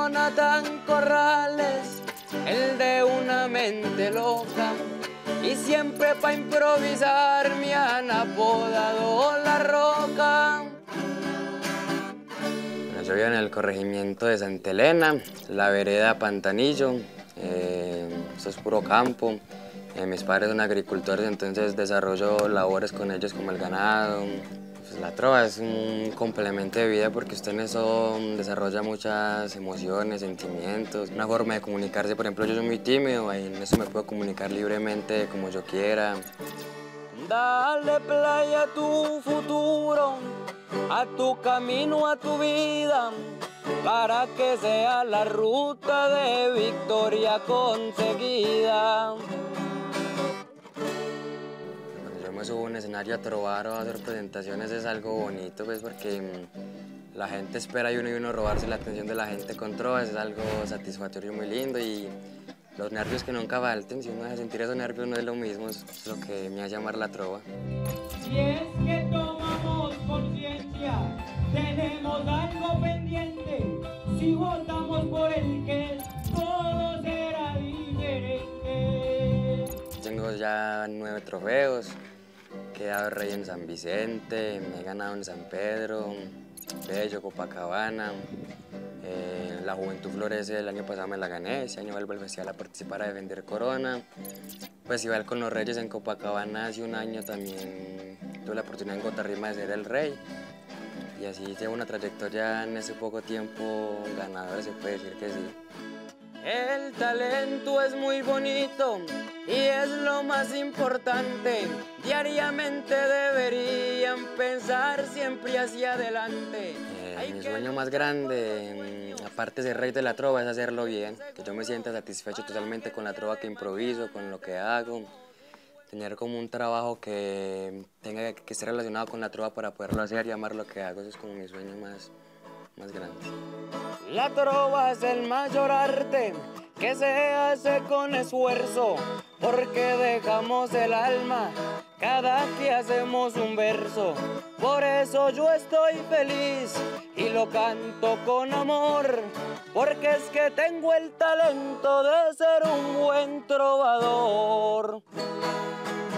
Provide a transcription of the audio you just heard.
Jonathan Corrales, el de una mente loca, y siempre pa' improvisar me han apodado La Roca. Bueno, yo vivo en el corregimiento de Santa Elena, la vereda Pantanillo, esto es puro campo. Mis padres son agricultores, entonces desarrollo labores con ellos como el ganado. Pues la trova es un complemento de vida porque usted en eso desarrolla muchas emociones, sentimientos, una forma de comunicarse. Por ejemplo, yo soy muy tímido, ahí en eso me puedo comunicar libremente como yo quiera. Dale playa a tu futuro, a tu camino, a tu vida, para que sea la ruta de victoria conseguida. Cuando yo me subo a un escenario a trovar o a hacer presentaciones es algo bonito, pues porque la gente espera y uno robarse la atención de la gente con trovas, es algo satisfactorio muy lindo, y los nervios que nunca falten, si uno deja sentir esos nervios no es lo mismo, es lo que me hace llamar la trova. Si es que tomamos conciencia, tenemos algo pendiente, si votamos por el que todo será diferente. Tengo ya 9 trofeos, he quedado rey en San Vicente, me he ganado en San Pedro, Bello, Copacabana. La Juventud Florece el año pasado me la gané, este año vuelvo al festival a participar a defender corona. Festival con los Reyes en Copacabana hace un año también tuve la oportunidad en Gotarrima de ser el rey. Y así llevo una trayectoria en ese poco tiempo ganadora, se puede decir que sí. El talento es muy bonito y es lo más importante. Diariamente deberían pensar siempre hacia adelante. Mi sueño más grande, aparte de ser rey de la trova, es hacerlo bien. Que yo me sienta satisfecho totalmente con la trova que improviso, con lo que hago. Tener como un trabajo que tenga que estar relacionado con la trova para poderlo hacer y amar lo que hago. Eso es como mi sueño más grande. La trova es el mayor arte que se hace con esfuerzo, porque dejamos el alma cada que hacemos un verso. Por eso yo estoy feliz y lo canto con amor, porque es que tengo el talento de ser un buen trovador.